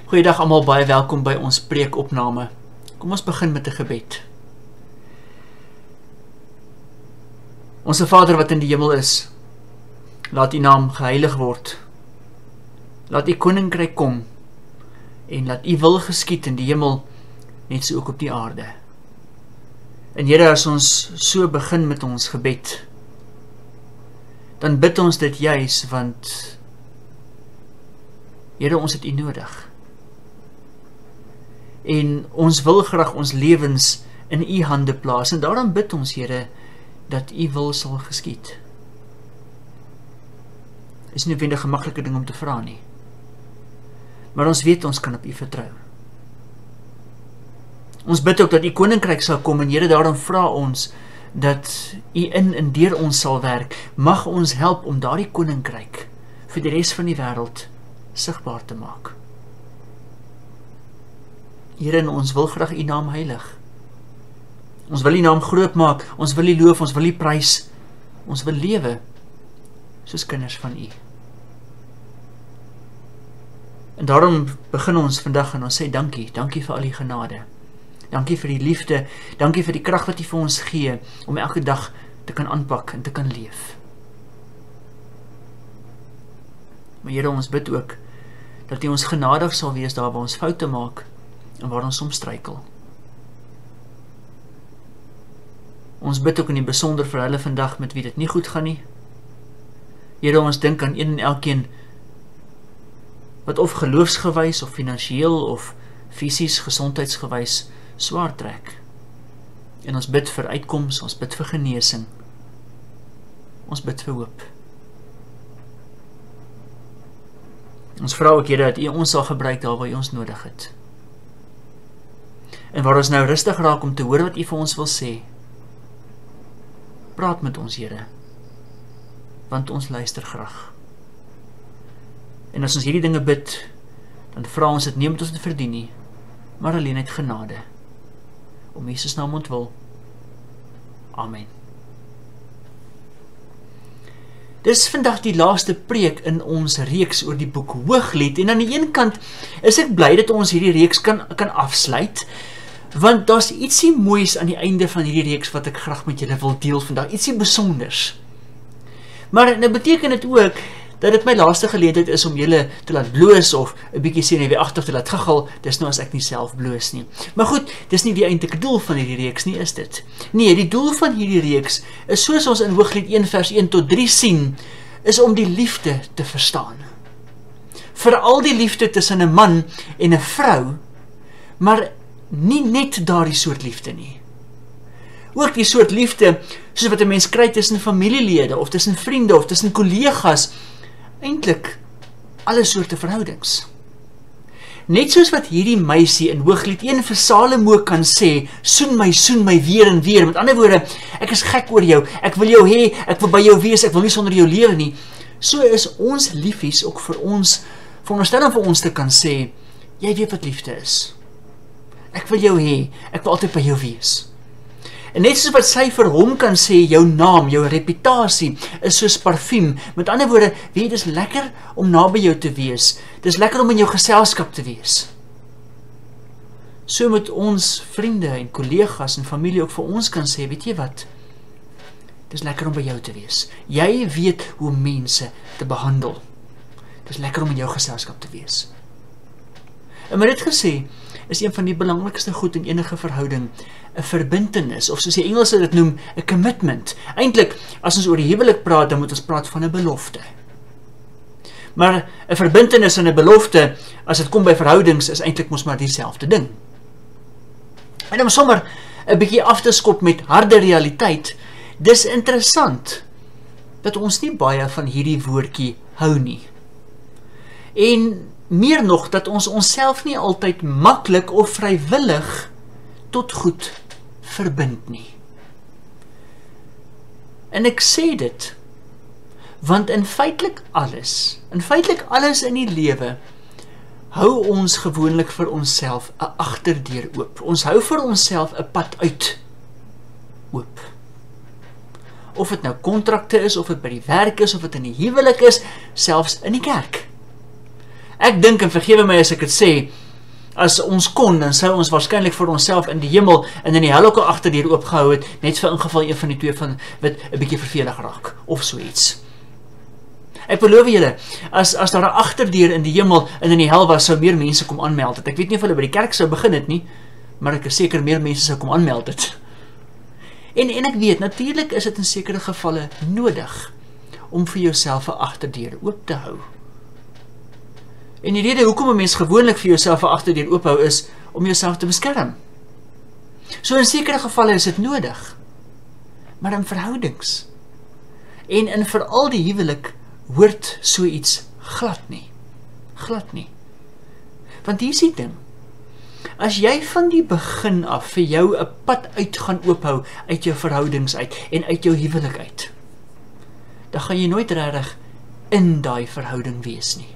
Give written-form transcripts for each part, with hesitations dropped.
Goeiedag almal, baie welkom by ons preekopname. Kom ons begin met 'n gebed. Onse Vader wat in die hemel is, laat U naam geheilig word. Laat U koninkryk kom en laat U wil geskied in die hemel, net so ook op die aarde. En Here, as ons so begin met ons gebed, dan bid ons dit juis, want Here, ons het U nodig. En ons wil graag ons lewens in U hande plaas, en daarom bid ons, Here, dat U wil sal geskied. Is nie noodwendig 'n maklike ding om te vra nie, maar ons weet ons kan op U vertrou. Ons bid ook dat U koninkryk sal kom, en Here, daarom vra ons dat U in en deur ons sal werk. Mag ons help om daardie koninkryk vir die res van die wêreld sigbaar te maak. Here, en ons wil graag U naam heilig. Ons wil U naam groot maak, ons wil U loof, ons wil U prys, ons wil lewe soos kinders van U. En daarom begin ons vandag en ons sê dankie, dankie vir al die genade. Dankie vir die liefde, dankie vir die krag wat U vir ons gee, om elke dag te kan aanpak en te kan leef. Maar Here, ons bid ook, dat U ons genadig sal wees daar waar ons foute maak, en waar ons soms struikel. Ons bid ook in die besonder vir hulle vandag met wie dit nie goed gaan nie. Here, ons dink aan een en elkeen wat of geloofsgewys, of finansieel, of fisies, gesondheidsgewys swaar trek. En ons bid vir uitkoms, ons bid vir genesing, ons bid vir hoop. Ons vra ook, Here, dat U ons sal gebruik daar waar U ons nodig het. En waar ons nou rustig raak om te hoor wat U vir ons wil sê, praat met ons, Here, want ons luister graag. En as ons hierdie dinge bid, dan vra ons dit nie omdat ons dit verdien nie, maar alleen uit genade. Om Jesus naam ontwil. Amen. Dis vandag die laaste preek in ons reeks oor die boek Hooglied, en aan die een kant is ek bly dat ons hierdie reeks kan afsluit, want daar's ietsie moois aan die einde van hierdie reeks wat ek graag met julle wil deel vandag, ietsie besonders. Maar nou beteken dit ook dat dit my laaste geleentheid is om julle te laat bloos, of 'n bietjie senuweeagtig te laat giggel. Dis nou as ek nie self bloos nie. Maar goed, dis nie die eintlike doel van hierdie reeks nie, is dit? Nee, die doel van hierdie reeks is, soos ons in Hooglied 1 vers 1 tot 3 sien, is om die liefde te verstaan. Veral die liefde tussen 'n man en 'n vrou, maar nie net daardie soort liefde nie. Ook die soort liefde soos wat 'n mens kry tussen familielede, of tussen vriende, of tussen kollegas, eintlik alle soorte verhoudings. Net soos wat hierdie meisie in Hooglied 1 vir Salomo kan sê, soen my weer en weer. Met ander woorde, ek is gek oor jou, ek wil jou hê, ek wil by jou wees, ek wil nie sonder jou lewe nie. So is ons liefies ook vir ons, veronderstel om vir ons te kan sê, jy weet wat liefde is. Ek wil jou hê, ek wil altyd by jou wees. En net soos wat sy vir hom kan sê, jou naam, jou reputasie is soos parfuum. Met ander woorde, weet jy, dis lekker om naby jou te wees. Dis lekker om in jou geselskap te wees. So moet ons vriende en kollegas en familie ook vir ons kan sê, weet jy wat? Dis lekker om by jou te wees. Jy weet hoe mense te behandel. Dis lekker om in jou geselskap te wees. En met dit gesê, is een van die belangrikste goed in enige verhouding 'n verbintenis, of soos die Engelse dit noem, 'n commitment. Eintlik, as ons oor die huwelik praat, dan moet ons praat van 'n belofte. Maar 'n verbintenis en 'n belofte, as dit kom by verhoudings, is eintlik mos maar dieselfde ding. En om sommer 'n bietjie af te skop met harde realiteit, dis interessant dat ons nie baie van hierdie woordjie hou nie. En meer nog, dat ons onsself nie altyd maklik of vrywillig tot goed verbind nie. En ek sê dit, want in feitelik alles in die lewe, hou ons gewoonlik vir onsself 'n agterdeur oop. Ons hou vir onsself 'n pad uit oop. Of dit nou kontrakte is, of dit by die werk is, of dit in die huwelik is, selfs in die kerk. Ek dink, en vergewe my as ek het sê, as ons kon, dan sou ons waarskynlik vir onsself in die hemel en in die hel ook al agterdeur oopgehou het, net vir ingeval een van die twee van wat 'n bietjie vervelig raak, of so iets. Ek beloof julle, as daar 'n agterdeur in die hemel en in die hel was, sou meer mense kom aanmeld het. Ek weet nie of hulle by die kerk sou begin het nie, maar ek is seker meer mense sou kom aanmeld het. En ek weet, natuurlik is dit in sekere gevalle nodig om vir jouself 'n agterdeur oop te hou. En die rede hoekom 'n mens gewoonlik vir jouself 'n agterdeur oop hou is om jouself te beskerm. So in sekere gevalle is dit nodig, maar in verhoudings en in veral die huwelik hoort so iets glad nie. Glad nie. Want hier is die ding, as jy van die begin af vir jou 'n pad uit gaan oophou uit jou verhoudings uit en uit jou huwelik uit, dan gaan jy nooit regtig in daai verhouding wees nie.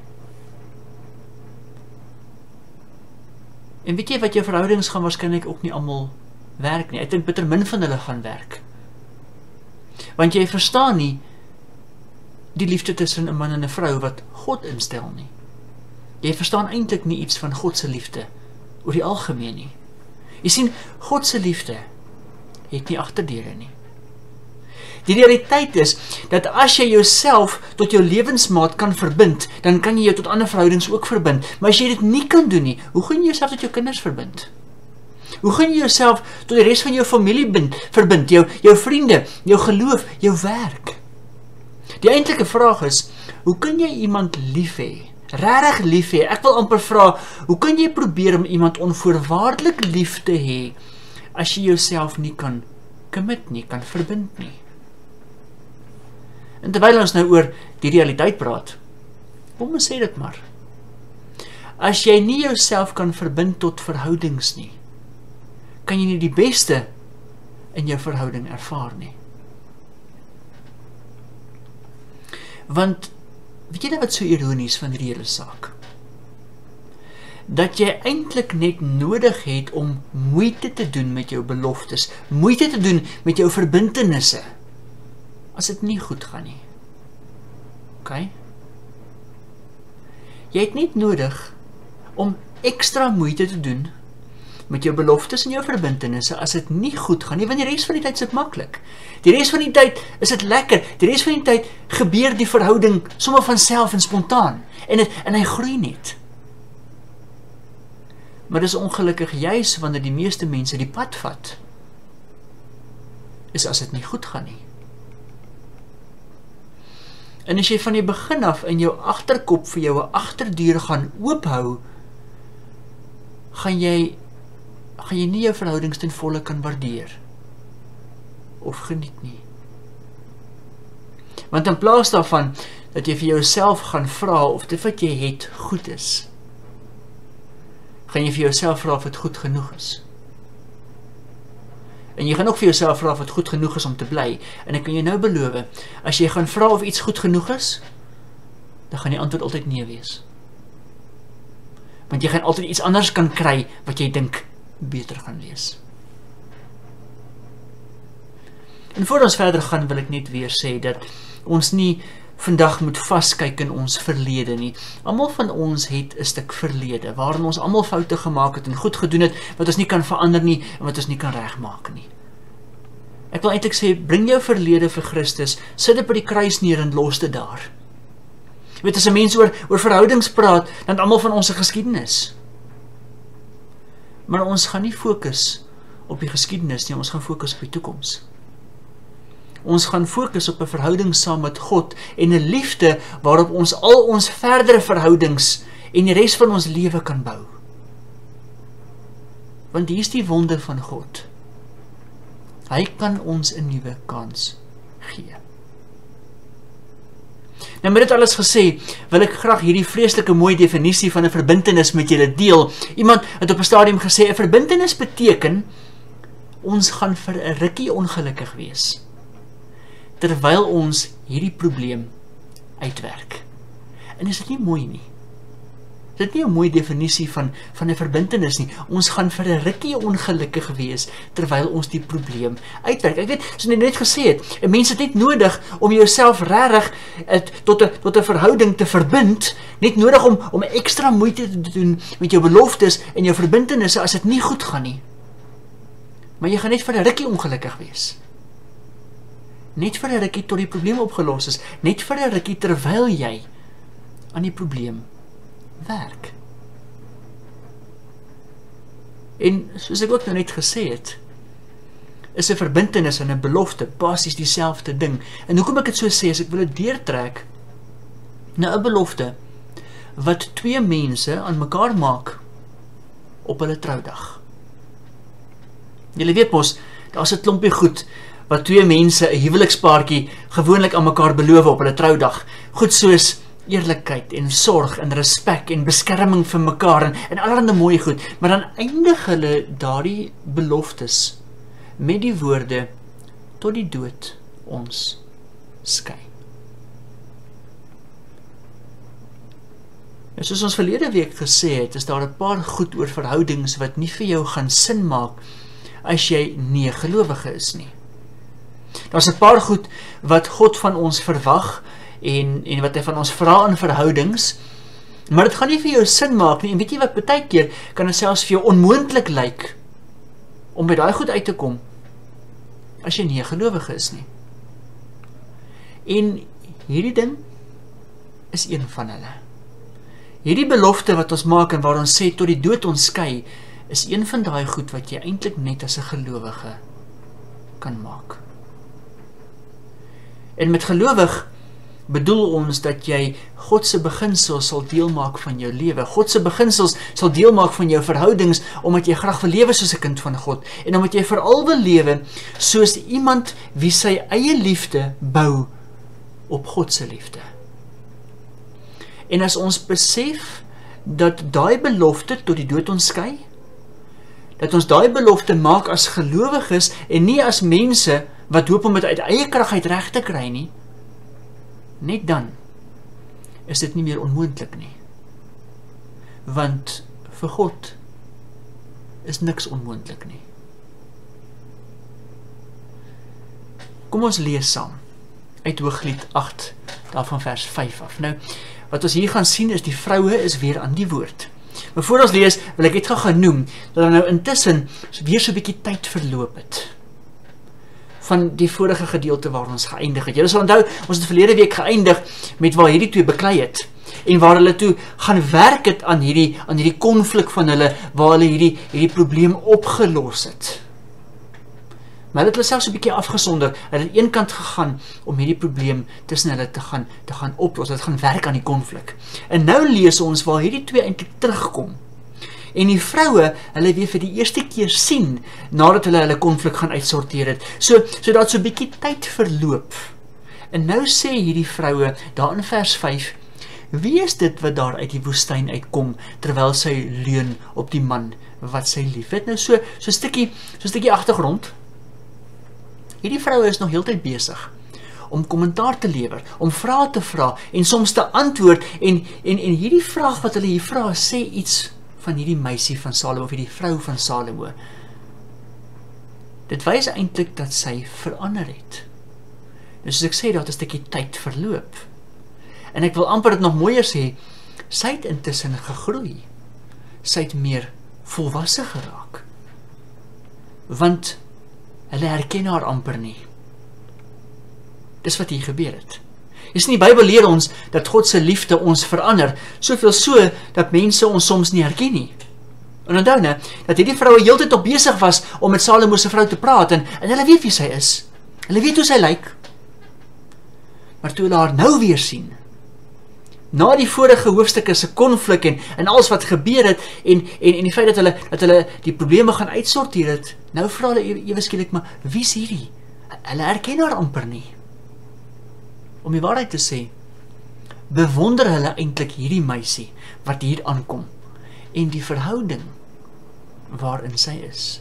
En weet jy wat, jou verhoudings gaan waarskynlik ook nie almal werk nie. Ek dink bitter min van hulle gaan werk. Want jy verstaan nie die liefde tussen 'n man en 'n vrou wat God instel nie. Jy verstaan eintlik nie iets van God se liefde oor die algemeen nie. Jy sien, God se liefde het nie agterdeure nie. Die realiteit is, dat as jy jouself tot jou lewensmaat kan verbind, dan kan jy jou tot ander verhoudings ook verbind. Maar as jy dit nie kan doen nie, hoe gaan jy jouself tot jou kinders verbind? Hoe gaan jy jouself tot die res van jou familie verbind? Jou vriende, jou geloof, jou werk? Die eintlike vraag is, hoe kan jy iemand lief hê? Regtig lief hê? Ek wil amper vra, hoe kan jy probeer om iemand onvoorwaardelik lief te hê, as jy jouself nie kan commit nie, kan verbind nie? En terwyl ons nou oor die realiteit praat, kom ons sê dit maar. As jy nie jouself kan verbind tot verhoudings nie, kan jy nie die beste in jou verhouding ervaar nie. Want, weet jy nou wat so ironies van die hele saak? Dat jy eintlik net nodig het om moeite te doen met jou beloftes, moeite te doen met jou verbintenisse, as dit nie goed gaan nie. OK? Jy het net nodig om ekstra moeite te doen met jou beloftes en jou verbintenisse as dit nie goed gaan nie, want die res van die tyd is dit maklik. Die res van die tyd is dit lekker. Die res van die tyd gebeur die verhouding sommer van self en spontaan. En hy groei net. Maar dis ongelukkig juis wanneer die meeste mense die pad vat, is as dit nie goed gaan nie. En as jy van die begin af in jou agterkop vir jou 'n agterdeur gaan oophou, gaan jy nie jou verhoudings ten volle kan waardeer of geniet nie. Want in plaas daarvan dat jy vir jouself gaan vra of dit wat jy het goed is, gaan jy vir jouself vra of dit goed genoeg is. En jy gaan ook vir jouself vra of dit goed genoeg is om te bly. En ek kan jou nou beloof, as jy gaan vra of iets goed genoeg is, dan gaan die antwoord altyd nee wees. Want jy gaan altyd iets anders kan kry wat jy dink beter gaan wees. En voor ons verder gaan, wil ek net weer sê dat ons nie vandag moet vaskyk in ons verlede nie. Almal van ons het 'n stuk verlede, waarin ons almal foute gemaak het en goed gedoen het, wat ons nie kan verander nie, en wat ons nie kan regmaak nie. Ek wil eintlik sê, bring jou verlede vir Christus, sit dit by die kruis neer en los dit daar. Jy weet, as 'n mens oor verhoudings praat, dan almal van ons 'n geskiedenis. Maar ons gaan nie fokus op die geskiedenis nie, ons gaan fokus op die toekoms. Ons gaan fokus op 'n verhouding saam met God en 'n liefde waarop ons al ons verdere verhoudings en die res van ons lewe kan bou. Want hier is die wonder van God. Hy kan ons 'n nuwe kans gee. Nou met dit alles gesê, wil ek graag hierdie vreeslike mooi definisie van 'n verbintenis met julle deel. Iemand het op 'n stadium gesê, 'n verbintenis beteken, ons gaan vir 'n rukkie ongelukkig wees, terwyl ons hierdie probleem uitwerk. En is dit nie mooi nie? dit nie 'n mooi definisie van 'n verbintenis nie. Ons gaan vir 'n rukkie ongelukkig wees, terwyl ons die probleem uitwerk. Ek weet, soos ek net gesê het, 'n mens het net nodig om jouself regtig tot 'n verhouding te verbind, net nodig om ekstra moeite te doen met jou beloftes en jou verbintenisse as dit nie goed gaan nie. Maar jy gaan net vir 'n rukkie ongelukkig wees. Net vir 'n rukkie tot die probleem opgelos is, net vir 'n rukkie terwyl jy aan die probleem werk. En soos ek ook nou net gesê het, is 'n verbintenis en 'n belofte basies dieselfde ding. En hoekom ek dit so sê, is ek wil dit deurtrek na 'n belofte wat twee mense aan mekaar maak op hulle troudag. Julle weet mos, daar's 'n klompie goed wat twee mense, 'n huwelikspaartjie, gewoonlik aan mekaar beloof op hulle troudag. Goed soos eerlikheid en sorg en respek en beskerming vir mekaar en allerlei mooi goed, maar dan eindig hulle daardie beloftes met die woorde, tot die dood ons skei. En soos ons verlede week gesê het, is daar 'n paar goed oor verhoudings wat nie vir jou gaan sin maak as jy nie 'n gelowige is nie. Daar's 'n paar goed wat God van ons verwag en wat hy van ons vra in verhoudings, maar dit gaan nie vir jou sin maak nie, en weet jy wat, baie keer kan dit selfs vir jou onmoontlik lyk om by daai goed uit te kom as jy nie 'n gelowige is nie. En hierdie ding is een van hulle. Hierdie belofte wat ons maak en waar ons sê tot die dood ons skei, is een van daai goed wat jy eintlik net as 'n gelowige kan maak. En met gelowig bedoel ons dat jy God se beginsels sal deel maak van jou lewe. God se beginsels sal deel maak van jou verhoudings, omdat jy graag wil lewe soos 'n kind van God, en omdat jy veral wil lewe soos iemand wie sy eie liefde bou op God se liefde. En as ons besef dat daai belofte tot die dood ons skei, dat ons daai belofte maak as gelowiges en nie as mense wat hoop om dit uit eie krag uit reg te kry nie, net dan is dit nie meer onmoontlik nie. Want vir God is niks onmoontlik nie. Kom ons lees saam uit Hooglied 8, daarvan vers 5 af. Nou, wat ons hier gaan sien is die vroue is weer aan die woord. Maar voor ons lees, wil ek net gaan noem, dat nou intussen weer so 'n bietjie tyd verloop het van die vorige gedeelte waar ons geëindig het. Julle sal onthou, ons het verlede week geëindig met waar hierdie twee beklei het, en waar hulle toe gaan werk het aan hierdie konflik van hulle, waar hulle hierdie probleem opgelos het. Maar hulle het hulle selfs 'n bietjie afgesonder, hulle het aan een kant gegaan om hierdie probleem tussen hulle te gaan oplos, hulle het gaan werk aan die konflik. En nou lees ons waar hierdie twee eintlik terugkom. En die vroue, hulle weer vir die eerste keer sien, nadat hulle konflik gaan uitsorteer het. So dat so 'n bietjie tyd verloop. En nou sê hierdie vroue, daar in vers 5, wie is dit wat daar uit die woestyn uitkom, terwyl sy leun op die man wat sy lief het? Nou so 'n stukkie agtergrond. Hierdie vroue is nog heeltyd besig om kommentaar te lewer, om vrae te vra, en soms te antwoord, en hierdie vraag wat hulle hier vra, sê iets van hierdie meisie van Salomo, of hierdie vrou van Salomo. Dit wys eintlik dat sy verander het. Dus soos ek sê, dat 'n stukkie tyd verloop. En ek wil amper dit nog mooier sê, sy het intussen gegroei. Sy het meer volwasse geraak. Want hulle herken haar amper nie. Dis wat hier gebeur het. Jy sien, die Bybel leer ons dat God se liefde ons verander, soveel so dat mense ons soms nie herken nie. En onthou nou, dat hierdie vroue heeltyd op besig was om met Salomo se vrou te praat, en hulle weet wie sy is. Hulle weet hoe sy lyk. Maar toe hulle haar nou weer sien, na die vorige hoofstukke se konflik en alles wat gebeur het, en die feit dat hulle die probleme gaan uitsorteer het, nou vra hulle ewe skielik, maar wie is hierdie? Hulle herken haar amper nie. Om die waarheid te sê, bewonder hulle eintlik hierdie meisie wat hier aankom, en die verhouding waarin sy is.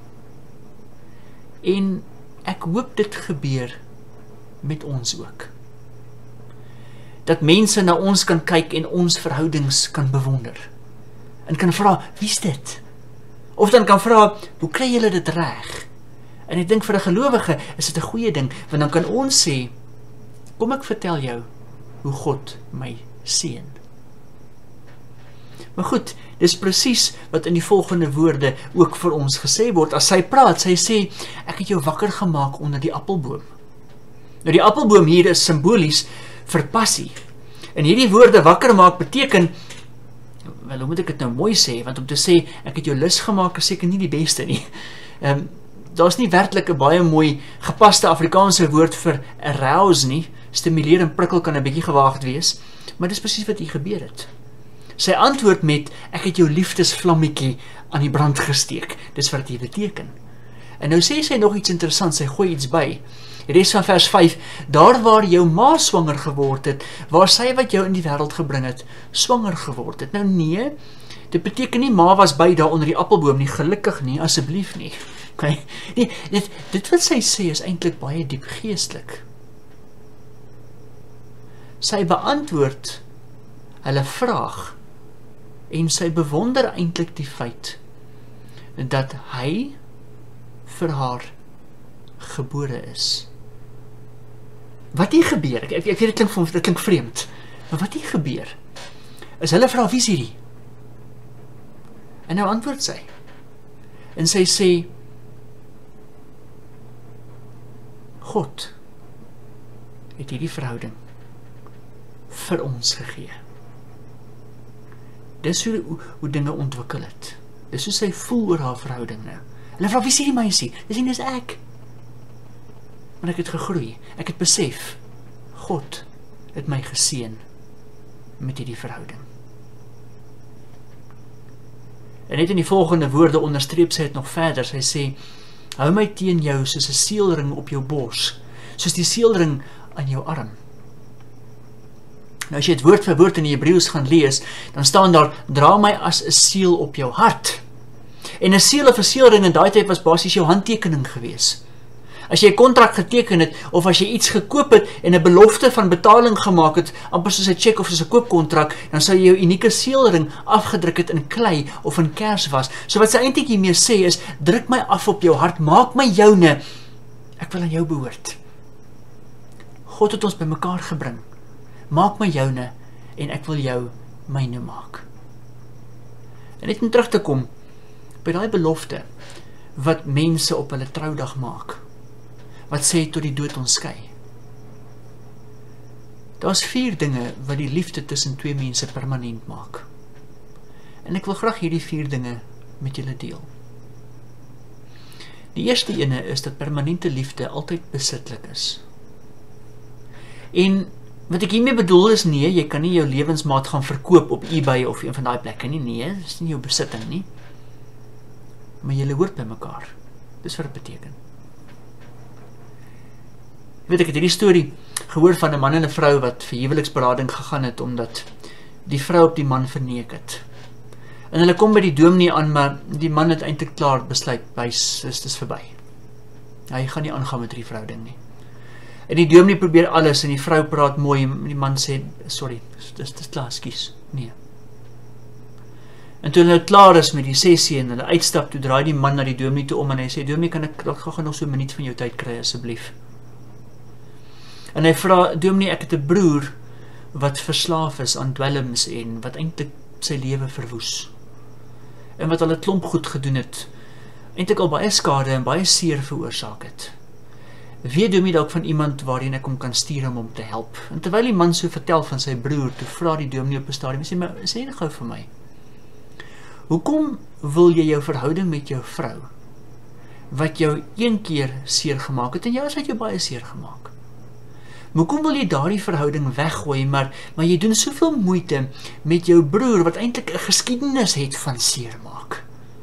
En ek hoop dit gebeur met ons ook. dat mense na ons kan kyk en ons verhoudings kan bewonder. En kan vra, wie is dit? Of dan kan vra, hoe kry julle dit reg? En ek dink vir 'n gelowige is dit 'n goeie ding, want dan kan ons sê, kom ek vertel jou hoe God my seën. Maar goed, dis presies wat in die volgende woorde ook vir ons gesê word. As sy praat, sy sê, ek het jou wakker gemaak onder die appelboom. Nou die appelboom hier is simbolies vir passie. En hierdie woorde wakker maak beteken, wel, hoe moet ek dit nou mooi sê, want om te sê, ek het jou lus gemaak, is seker nie die beste nie. Daar is nie werklik 'n baie mooi gepaste Afrikaanse woord vir arouse nie. Stimuleer en prikkel kan 'n bietjie gewaagd wees, maar dis presies wat hier gebeur het. Sy antwoord met, ek het jou liefdesvlammetjie aan die brand gesteek. Dis wat dit beteken. En nou sê sy nog iets interessants, sy gooi iets by. Die res van vers 5, daar waar jou ma swanger geword het, waar sy wat jou in die wêreld gebring het, swanger geword het. Nou nee, dit beteken nie ma was by daar onder die appelboom nie, gelukkig nie, asseblief nie. Okay. Nee, dit wat sy sê is eintlik baie diep geestelik. Sy beantwoord hulle vraag en sy bewonder eintlik die feit dat hy vir haar gebore is. Wat hier gebeur, ek weet dit klink vreemd, maar wat hier gebeur, is hulle vra, wie is hierdie? En nou antwoord sy. En sy sê, God het hierdie verhouding vir ons gegee. Dis hoe dinge ontwikkel het. Dis hoe sy voel oor haar verhouding nou. Hulle vra, wie is hierdie meisie? Dis ek. Maar ek het gegroei, ek het besef, God het my geseën met hierdie verhouding. En net in die volgende woorde onderstreep sy het nog verder, sy sê, hou my teen jou soos 'n seelring op jou bors, soos die seelring aan jou arm. Nou as jy het woord vir woord in die Hebreëus gaan lees, dan staan daar, dra my as 'n seël op jou hart. En 'n seël of 'n seelring in daai tyd was basies jou handtekening gewees. As jy 'n kontrak geteken het, of as jy iets gekoop het en 'n belofte van betaling gemaak het, amper soos 'n cheque of soos 'n koopkontrak, dan sou jy jou unieke seelring afgedruk het in klei of in kerswas. So wat sy eintlik hiermee sê is, druk my af op jou hart, maak my joune, ek wil aan jou behoort. God het ons by mekaar gebring, maak my joune, en ek wil jou myne maak. En net om terug te kom, by daai belofte, wat mense op hulle troudag maak, wat sê tot die dood ons skei. Daar's 4 dinge wat die liefde tussen 2 mense permanent maak. En ek wil graag hierdie 4 dinge met julle deel. Die eerste ene is dat permanente liefde altyd besitlik is. En wat ek hiermee bedoel is, nee, jy kan nie jou lewensmaat gaan verkoop op eBay of een van daai plekke nie, nee, dit is nie jou besitting nie. Maar julle hoort by mekaar. Dis wat dit beteken. Ek het hierdie storie gehoor van 'n man en 'n vrou wat vir huweliksberading gegaan het, omdat die vrou op die man verneek het. En hulle kom by die dominee aan, maar die man het eintlik klaar besluit, dis verby. Hy gaan nie aangaan met die verhouding nie. En die dominee probeer alles, en die vrou praat mooi, en die man sê, sorry, dis klaar, ekskuus, nee. En toe hulle nou klaar is met die sessie, en hulle uitstap, toe draai die man na die dominee toe om, en hy sê, dominee, kan ek gou nog so 'n minuut van jou tyd kry, asseblief? En hy vra, dominee, ek het 'n broer wat verslaaf is aan dwelms en wat eintlik sy lewe verwoes. En wat al 'n klomp goed gedoen het, eintlik al baie skade en baie seer veroorsaak het. Weet dominee dalk van iemand waarheen ek hom kan stuur om hom te help? En terwyl die man so vertel van sy broer, toe vra die dominee op 'n stadium, sê, maar sê net gou vir my, hoekom wil jy jou verhouding met jou vrou, wat jou 1 keer seer gemaak het, en jou het jou baie seer gemaak? Hoekom wil jy daardie verhouding weggooi, maar jy doen soveel moeite met jou broer, wat eintlik 'n geskiedenis het van seermaak?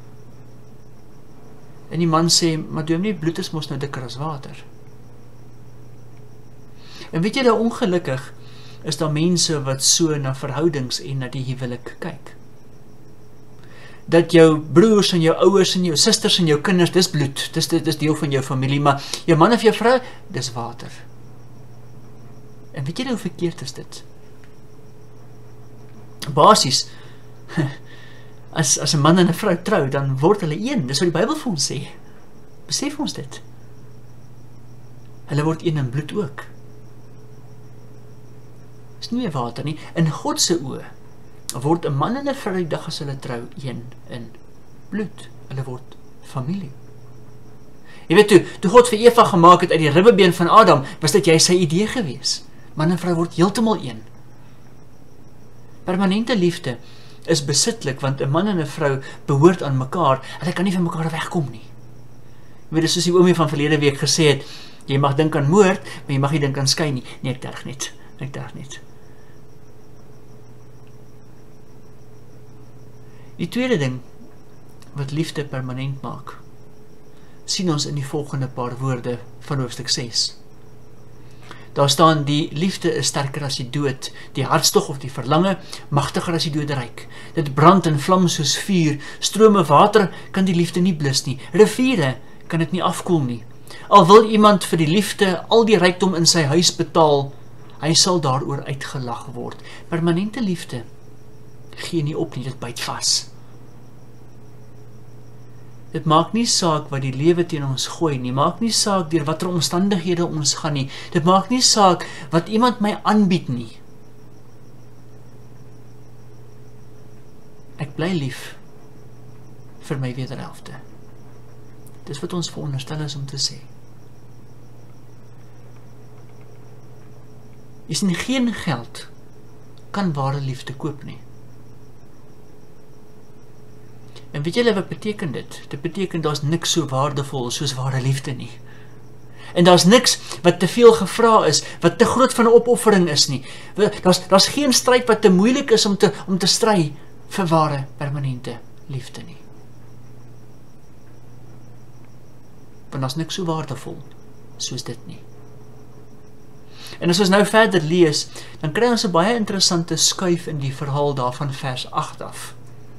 En die man sê, maar dominee, bloed is mos nou dikker as water. En weet jy, nou ongelukkig is daar mense wat so na verhoudings en na die huwelik kyk. Dat jou broers en jou ouers en jou susters en jou kinders, dis bloed, dis deel van jou familie, maar jou man of jou vrou, dis water. En weet jy nou hoe verkeerd is dit? basies, as 'n man en 'n vrou trou, dan word hulle een. Dis wat die Bybel vir ons sê. Besef ons dit. Hulle word een in bloed ook. Dis nie meer water nie. In God se oë word 'n man en 'n vrou die dag as hulle trou een in bloed. Hulle word familie. Jy weet toe God vir Eva gemaak het uit die ribbebeen van Adam, was dit jy sy idee gewees. Man en vrou word heeltemal een. Permanente liefde is besitlik, want 'n man en 'n vrou behoort aan mekaar. Hulle kan nie van mekaar wegkom nie. Jy weet, soos die oomie van verlede week gesê het, jy mag dink aan moord, maar jy mag nie dink aan skei nie. Nee, ek terg net. Die tweede ding wat liefde permanent maak, sien ons in die volgende paar woorde van hoofstuk 6. Daar staan, die liefde is sterker as die dood, die hartstog of die verlange, magtiger as die doderyk. Dit brand en vlam soos vuur, strome water kan die liefde nie blus nie, riviere kan dit nie afkoel nie. Al wil iemand vir die liefde al die rykdom in sy huis betaal, hy sal daaroor uitgelag word. Permanente liefde gee nie op nie, dit byt vas. Dit maak nie saak wat die lewe teen ons gooi nie, maak nie saak deur watter omstandighede ons gaan nie, dit maak nie saak wat iemand my aanbied nie. Ek bly lief vir my wederhelfte. Dis wat ons veronderstel is om te sê. Jy sien, geen geld kan ware liefde koop nie. En weet julle wat beteken dit? Dit beteken daar's niks so waardevol soos ware liefde nie. En daar's niks wat te veel gevra is, wat te groot van 'n opoffering is nie. Daar's geen stryd wat te moeilik is om te stry vir ware permanente liefde nie. Want daar's niks so waardevol soos dit nie. En as ons nou verder lees, dan kry ons 'n baie interessante skuif in die verhaal daarvan vers 8 af.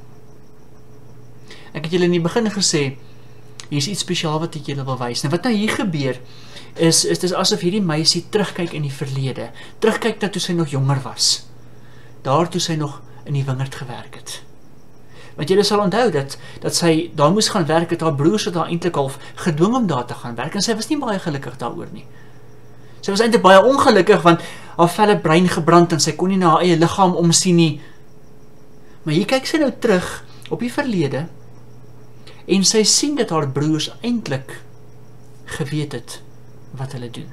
Ek het julle in die begin gesê, hier is iets spesiaal wat ek julle wil wys. Nou wat nou hier gebeur, is dit asof hierdie meisie terugkyk in die verlede, terugkyk na toe sy nog jonger was, daar toe sy nog in die wingerd gewerk het. Want julle sal onthou dat sy daar moes gaan werk, het haar broers het haar eintlik half gedwing om daar te gaan werk, en sy was nie baie gelukkig daaroor nie. Sy was eintlik baie ongelukkig, want haar felle brein gebrand, en sy kon nie na haar eie liggaam omsien nie. Maar hier kyk sy nou terug op die verlede, en sy sien dat haar broers eintlik geweet het wat hulle doen.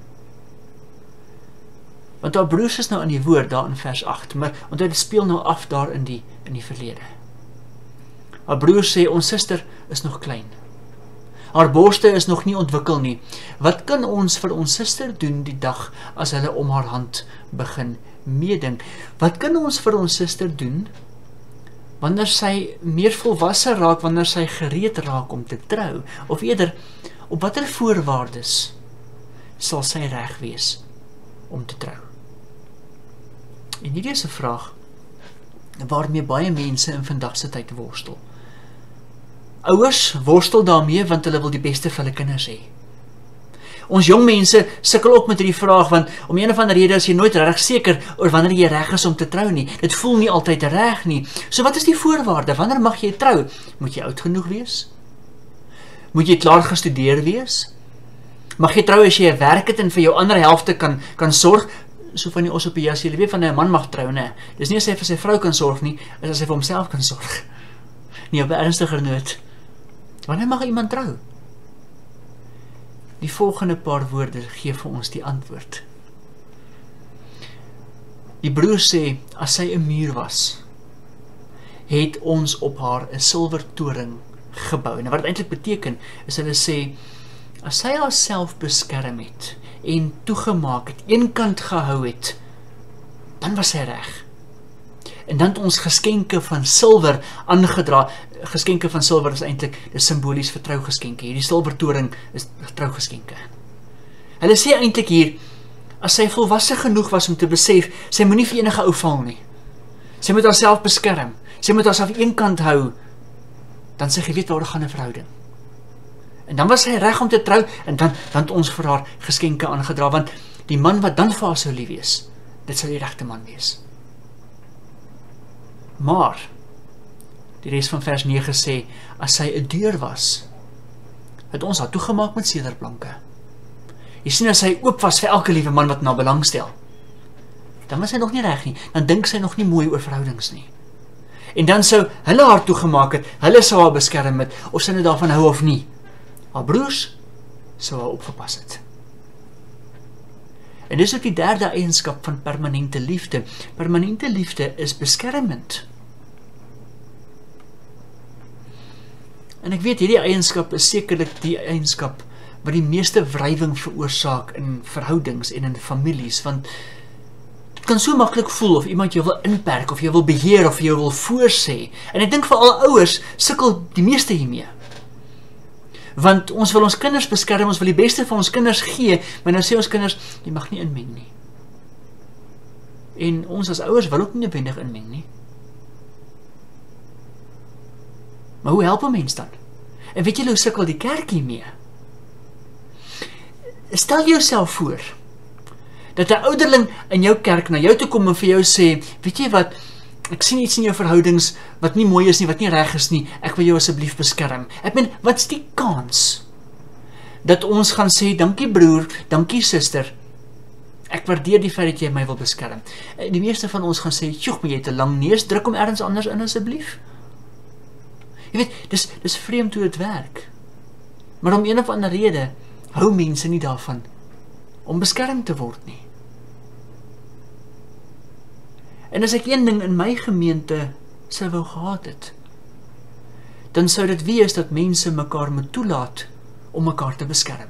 Want haar broers is nou aan die woord daar in vers 8, maar onthou dit speel nou af daar in die verlede. Haar broers sê, ons suster is nog klein. Haar borste is nog nie ontwikkel nie. Wat kan ons vir ons suster doen die dag as hulle om haar hand begin meeding? Wat kan ons vir ons suster doen wanneer sy meer volwasse raak, wanneer sy gereed raak om te trou? Of eerder, op watter voorwaardes sal sy reg wees om te trou? En hierdie is 'n vraag waarmee baie mense in vandag se tyd worstel. Ouers worstel daarmee want hulle wil die beste vir hulle kinders hê. Ons jong mense sukkel ook met hierdie vraag, want om een of ander rede is jy nooit reg seker oor wanneer jy reg is om te trou nie. Dit voel nie altyd reg nie. So wat is die voorwaarde? Wanneer mag jy trou? Moet jy oud genoeg wees? Moet jy klaar gestudeer wees? Mag jy trou as jy 'n werk het en vir jou ander helfte kan sorg? So van die os op die jas, jy weet van 'n man mag trou, nee. Dis nie as hy vir sy vrou kan sorg nie, is as hy vir homself kan sorg. Nie op 'n ernstiger noot. Wanneer mag iemand trou? Die volgende paar woorde gee vir ons die antwoord. Die broer sê, as sy 'n muur was, het ons op haar 'n silwertoring gebou. En wat dit eintlik beteken, is hulle sê, as sy haarself beskerm het en toegemaak het, eenkant gehou het, dan was sy reg. En dan het ons geskenke van silwer aangedra. Geskenke van silwer is eintlik simbolies vir trougeskenke. Hierdie silwertoring is trougeskenke. Hulle sê eintlik hier, as sy volwasse genoeg was om te besef, sy moenie vir enige ou val nie. Sy moet haarself beskerm. Sy moet haarself eenkant hou. Dan sy geweet waar gaan 'n verhouding. En dan was sy reg om te trou, en dan het ons vir haar geskenke aangedra, want die man wat dan vir haar sou lief wees, dit sou die regte man wees. Maar, die res van vers 9 sê, as sy 'n deur was, het ons haar toegemaak met sederplanke. Jy sien, as sy oop was vir elke liewe man wat na belang stel, dan was sy nog nie reg nie, dan dink sy nog nie mooi oor verhoudings nie. En dan sou hulle haar toegemaak het, hulle sou haar beskerm het, of sy nou daarvan hou of nie. Haar broers sou haar opgepas het. En dis ook die derde eienskap van permanente liefde. Permanente liefde is beskermend. En ek weet, hierdie eienskap is sekerlik die eienskap wat die meeste wrywing veroorsaak in verhoudings en in families, want dit kan so maklik voel of iemand jou wil inperk, of jou wil beheer, of jou wil voorsê. En ek dink vir al ouers sukkel die meeste hiermee. Want ons wil ons kinders beskerm, ons wil die beste van ons kinders gee, maar nou sê ons kinders, jy mag nie inmeng nie. En ons as ouers wil ook nie noodwendig inmeng nie. Maar hoe help 'n mens dan? En weet julle hoe sukkel die kerk hiermee? Stel jouself voor, dat 'n ouderling in jou kerk na jou toe kom en vir jou sê, weet jy wat, ek sien iets in jou verhoudings wat nie mooi is nie, wat nie reg is nie, ek wil jou asseblief beskerm. Ek meen, wat is die kans dat ons gaan sê, dankie broer, dankie suster, ek waardeer die feit dat jy my wil beskerm. Die meeste van ons gaan sê, joh, maar jy het 'n lang neus, druk hom ergens anders in asseblief. Jy weet, dis vreemd hoe dit werk. Maar om een of ander rede hou mense nie daarvan om beskerm te word nie. En as ek een ding in my gemeente sou wou gehad het, dan sou dit wees dat mense mekaar moet toelaat om mekaar te beskerm.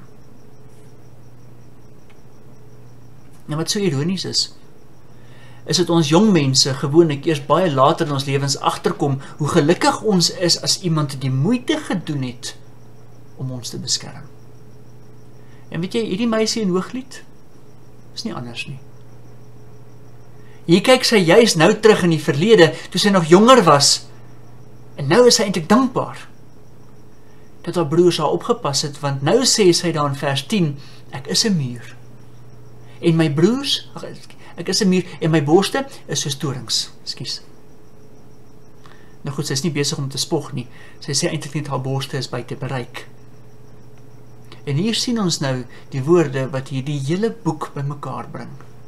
En wat so ironies is dit ons jong mense gewoonlik eers baie later in ons lewens agterkom hoe gelukkig ons is as iemand die moeite gedoen het om ons te beskerm. En weet jy, hierdie meisie in Hooglied is nie anders nie. Hier kyk sy juis nou terug in die verlede, toe sy nog jonger was, en nou is sy eintlik dankbaar dat haar broers haar opgepas het, want nou sê sy daar in vers 10, ek is 'n muur. En my broers, ek is 'n muur, en my borste is soos torings. Ekskuus. Nou goed, sy is nie besig om te spog nie. Sy sê eintlik net haar borste is buite bereik. En hier sien ons nou die woorde wat hier die hele boek bymekaar bring.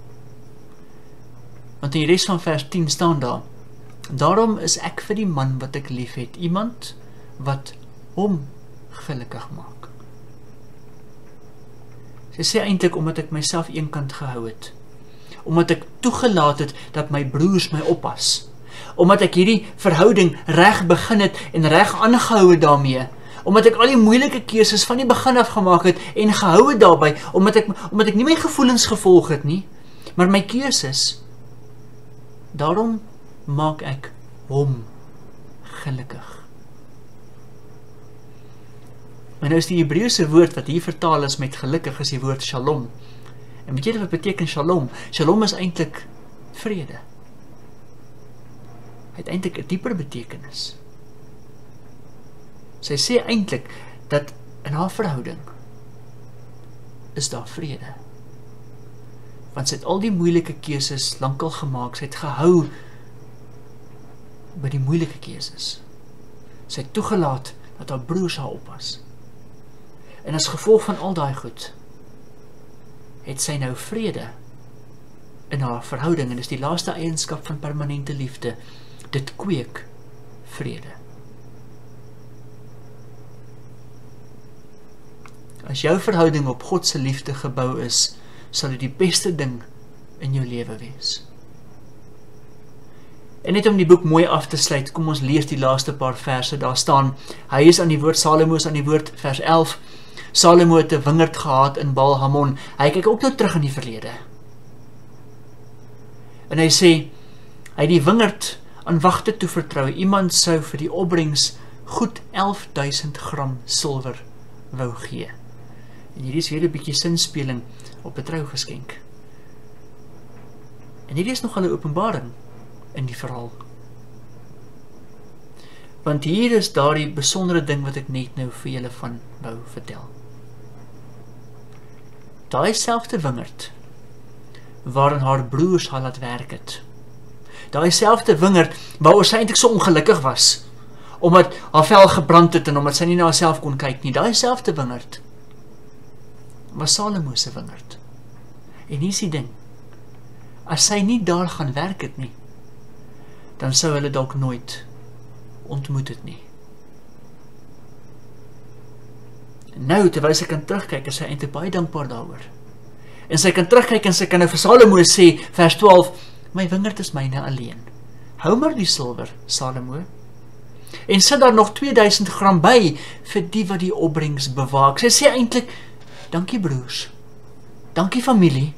Want in die res van vers 10 staan daar, daarom is ek vir die man wat ek lief het, iemand wat hom gelukkig maak. Sy sê eintlik omdat ek myself eenkant gehou het, omdat ek toegelaat het dat my broers my oppas, omdat ek hierdie verhouding reg begin het en reg aangehou het daarmee, omdat ek al die moeilike keuses van die begin af gemaak het en gehou het daarby, omdat ek nie my gevoelens gevolg het nie, maar my keuses. Daarom maak ek hom gelukkig. Maar nou is die Hebreëse woord wat hier vertaal is met gelukkig is die woord shalom. En weet jy wat beteken shalom? Shalom is eintlik vrede. Hy het eintlik 'n dieper betekenis. Sy sê eintlik dat in haar verhouding is daar vrede. Want sy het al die moeilike keuses lankal gemaak, sy het gehou by die moeilike keuses. Sy het toegelaat dat haar broers haar oppas. En as gevolg van al daai goed, het sy nou vrede in haar verhouding, en dis die laaste eienskap van permanente liefde, dit kweek vrede. As jou verhouding op God se liefde gebou is, sal dit die beste ding in jou lewe wees. En net om die boek mooi af te sluit, kom ons lees die laaste paar verse. Daar staan, hy is aan die woord, Salomo is aan die woord, vers 11. Salomo het 'n wingerd gehad in Baal Hamon. Hy kyk ook nou terug in die verlede. En hy sê, hy het die wingerd aan wagte toe vertrou. Iemand sou vir die opbrengs goed 11.000 gram silwer wou gee. En hier is weer 'n bietjie sinspeling op 'n trougeskenk. En hier is nogal 'n openbaring in die verhaal. Want hier is daardie besondere ding wat ek net nou vir julle van wou vertel. Daai selfde wingerd waarin haar broers haar laat werk het, daai selfde wingerd waaroor sy eintlik so ongelukkig was, omdat haar vel gebrand het en omdat sy nie na haarself kon kyk nie. Daai selfde wingerd was Salomo se wingerd. En hier is die ding, as sy nie daar gaan werk het nie, dan sou hulle dalk nooit ontmoet het nie. Nou, terwyl sy kan terugkyk, is sy eintlik baie dankbaar daaroor. En sy kan terugkyk en sy kan nou vir Salomo sê, vers 12, my wingerd is myne alleen. Hou maar die silwer, Salomo, en sit daar nog 2000 gram by, vir die wat die opbrengs bewaak. Sy sê eintlik, dankie broers, dankie familie,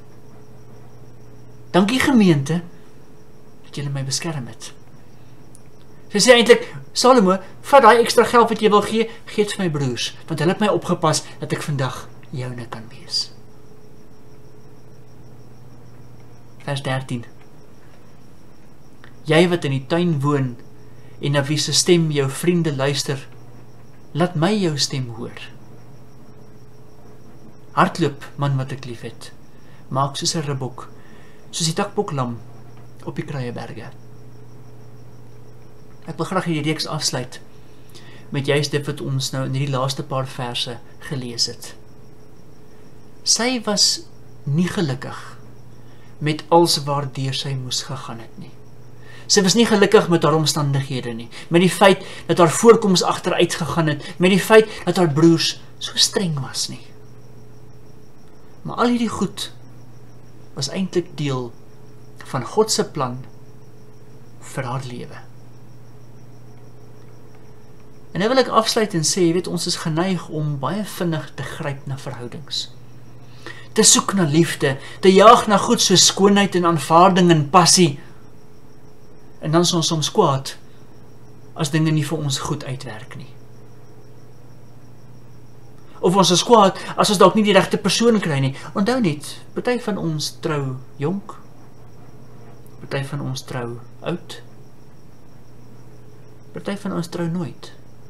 dankie gemeente, dat julle my beskerm het. Sy sê eintlik, Salomo, vat daai ekstra geld wat jy wil gee, gee het vir my broers, want hulle het my opgepas, dat ek vandag joune kan wees. Vers 13. Jy wat in die tuin woon, en na wie se stem jou vriende luister, laat my jou stem hoor. Hardloop, man wat ek lief het, maak soos 'n ribbok, soos die takboklam op die Kruieberge. Ek wil graag hierdie reeks afsluit met juist dit wat ons nou in hierdie laaste paar verse gelees het. Sy was nie gelukkig met alles waardeur sy moes gegaan het nie. Sy was nie gelukkig met haar omstandighede nie, met die feit dat haar voorkoms agteruit gegaan het, met die feit dat haar broers so streng was nie. Maar al hierdie goed was eintlik deel van God se plan vir haar lewe. En nou wil ek afsluit en sê, jy weet, ons is geneig om baie vinnig te gryp na verhoudings. Te soek na liefde, te jaag na goed soos skoonheid en aanvaarding en passie. En dan is ons soms kwaad as dinge nie vir ons goed uitwerk nie. Of ons is kwaad as ons dalk nie die regte persoon kry nie. Onthou net, party van ons trou jonk, party van ons trou oud, party van ons trou nooit.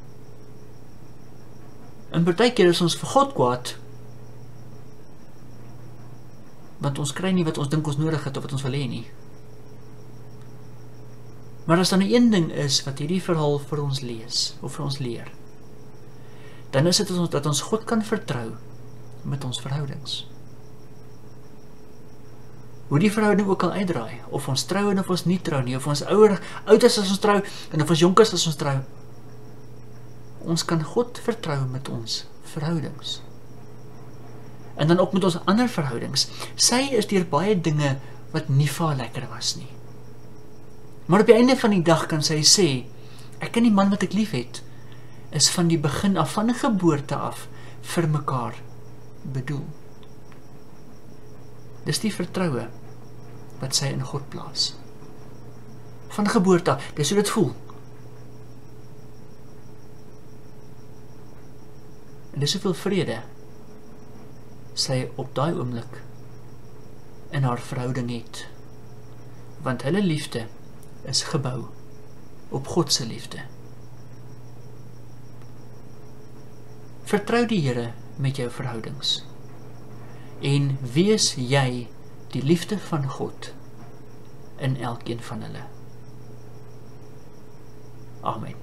En partykeer is ons vir God kwaad, want ons kry nie wat ons dink ons nodig het of wat ons wil hê nie. Maar as dan 'n een ding is wat hierdie verhaal vir ons lees, of vir ons leer, dan is dit dat ons God kan vertrou met ons verhoudings. Hoe die verhouding ook al uitdraai, of ons trou en of ons nie trou nie, of ons oud is as ons trou, en of ons jonk is as ons trou, ons kan God vertrou met ons verhoudings. En dan ook met ons ander verhoudings. Sy is deur baie dinge wat nie vir haar lekker was nie. Maar op die einde van die dag kan sy sê, ek en die man wat ek lief het, is van die begin af, van die geboorte af, vir mekaar bedoel. Dis die vertroue wat sy in God plaas. Van geboorte af, dis hoe dit voel. En dis soveel vrede sy op daai oomblik in haar verhouding het, want hulle liefde is gebou op God se liefde. Vertrou die Here met jou verhoudings en wees jy die liefde van God in elkeen van hulle. Amen.